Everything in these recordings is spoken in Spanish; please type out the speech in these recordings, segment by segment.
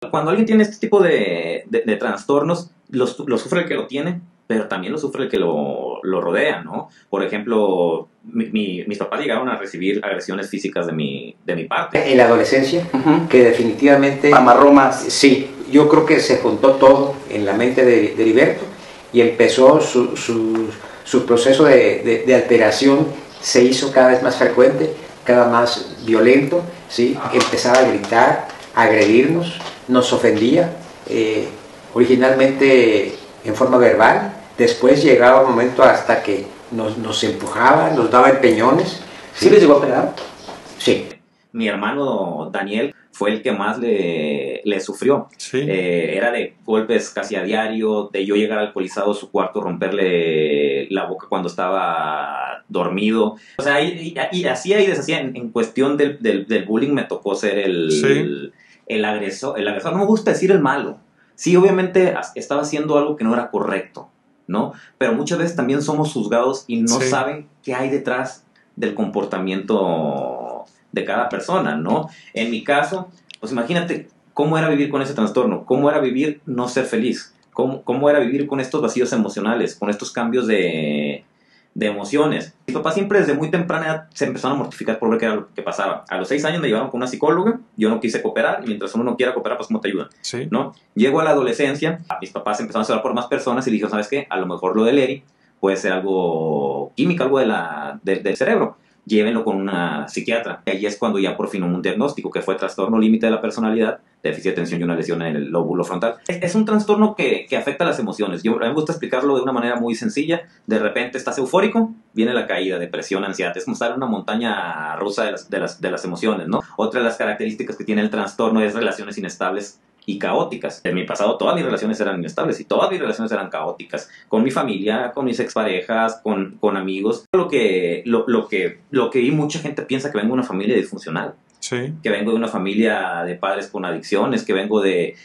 Cuando alguien tiene este tipo de trastornos, lo sufre el que lo tiene, pero también lo sufre el que lo rodea, ¿no? Por ejemplo, mis papás llegaron a recibir agresiones físicas de mi parte. En la adolescencia, que definitivamente... Amarró más. Sí, yo creo que se juntó todo en la mente de Heriberto y empezó su proceso de alteración, se hizo cada vez más frecuente, cada más violento, ¿sí? Empezaba a gritar, a agredirnos, nos ofendía, originalmente en forma verbal, después llegaba un momento hasta que nos empujaba, nos daba empeñones. ¿Sí les llegó a pegar? Sí. Mi hermano Daniel fue el que más le sufrió. Sí. Era de golpes casi a diario, de yo llegar alcoholizado a su cuarto, romperle la boca cuando estaba dormido. O sea, y hacía y deshacía. En cuestión del bullying me tocó ser el agresor. No me gusta decir el malo. Sí, obviamente estaba haciendo algo que no era correcto, ¿no? Pero muchas veces también somos juzgados y no saben qué hay detrás del comportamiento de cada persona, ¿no? En mi caso, pues imagínate cómo era vivir con ese trastorno, cómo era vivir no ser feliz, cómo era vivir con estos vacíos emocionales, con estos cambios de emociones. Mis papás siempre desde muy temprana edad se empezaron a mortificar por ver qué era lo que pasaba. A los 6 años me llevaron con una psicóloga, yo no quise cooperar, y mientras uno no quiera cooperar, pues ¿cómo te ayudan? Sí. ¿No? Llego a la adolescencia, mis papás empezaron a hablar por más personas y dije, ¿sabes qué? A lo mejor lo del ERI puede ser algo químico, algo del cerebro. Llévenlo con una psiquiatra. Y ahí es cuando ya por fin hubo un diagnóstico que fue trastorno límite de la personalidad, déficit de atención y una lesión en el lóbulo frontal. Es un trastorno que afecta las emociones. A mí me gusta explicarlo de una manera muy sencilla. De repente estás eufórico, viene la caída, depresión, ansiedad. Es como estar en una montaña rusa de las emociones, ¿no? Otra de las características que tiene el trastorno es relaciones inestables y caóticas. En mi pasado todas mis relaciones eran inestables y todas mis relaciones eran caóticas, con mi familia, con mis exparejas, con amigos. Lo que vi, mucha gente piensa que vengo de una familia disfuncional, que vengo de una familia de padres con adicciones, que vengo de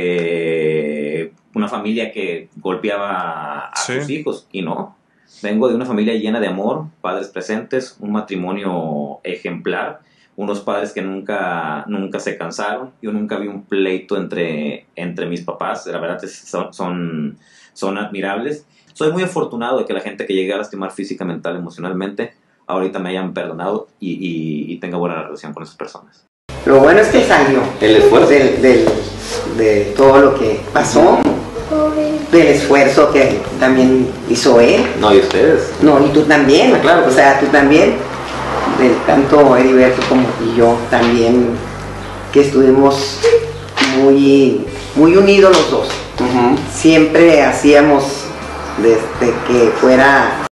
una familia que golpeaba a sus hijos, y no. Vengo de una familia llena de amor, padres presentes, un matrimonio ejemplar, unos padres que nunca se cansaron. Yo nunca vi un pleito entre mis papás. La verdad son admirables. Soy muy afortunado de que la gente que llegué a lastimar física, mental, emocionalmente, ahorita me hayan perdonado y tenga buena relación con esas personas. Lo bueno es que salió el esfuerzo de todo lo que pasó, del esfuerzo que también hizo él. No, y ustedes. No, y tú también. Ah, claro. O sea, tú también. Tanto Heriberto como yo también, que estuvimos muy unidos los dos. Siempre hacíamos desde que fuera